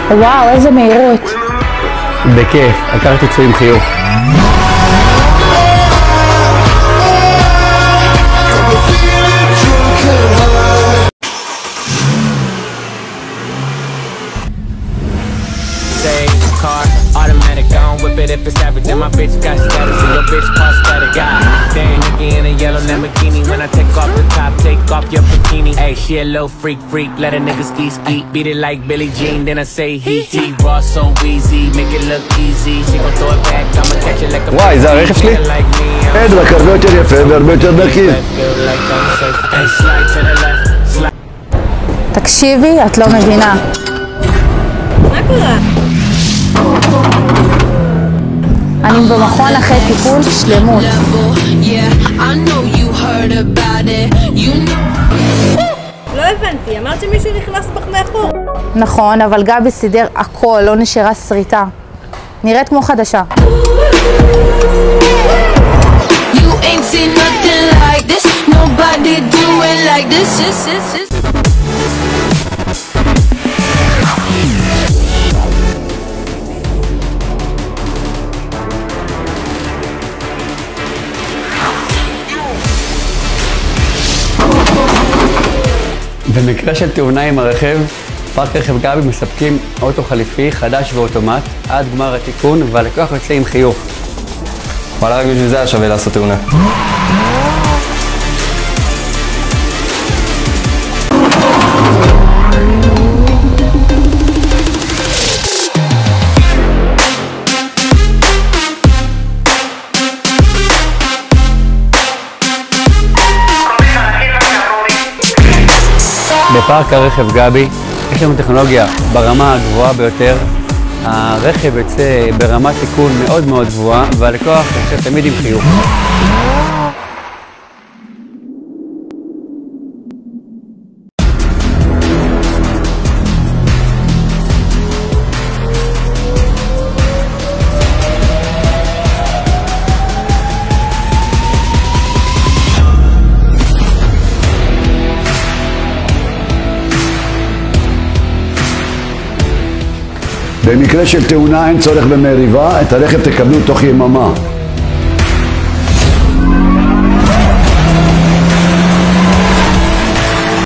וואו, איזה מהירות. בכיף, עקרתי צוי עם חיוך. If it's average, then my bitch got status and your bitch prosthetic. Damn, nigga in a yellow Lamborghini. When I take off the top, take off your bikini. Hey, she a little freak, let a nigga ski. Beat it like Billie Jean, then I say he raw so easy, make it look easy. She gon' throw it back, I'ma catch it like a וואי, זה הרכב שלי? אין, רק הרבה יותר יפה והרבה יותר נקי. תקשיבי, את לא מבינה. מה קורה? אני במכון אחרי טיפול שלמות. לא הבנתי, אמרת שמישהו נכנס בך מאחור. נכון, אבל גבי סידר הכל, לא נשארה שריטה. נראית כמו חדשה. במקרה של תאונה עם הרכב, פארק רכב גבי מספקים אוטו חליפי חדש ואוטומט עד גמר התיקון, והלקוח יוצא עם חיוך. וואלה, רק בשביל זה היה שווה לעשות תאונה. בפארק הרכב גבי יש לנו טכנולוגיה ברמה הגבוהה ביותר. הרכב יוצא ברמת תיקון מאוד מאוד גבוהה, והלקוח יוצא תמיד עם חיוך. במקרה של תאונה אין צורך במריבה, את הרכב תקבלו תוך יממה.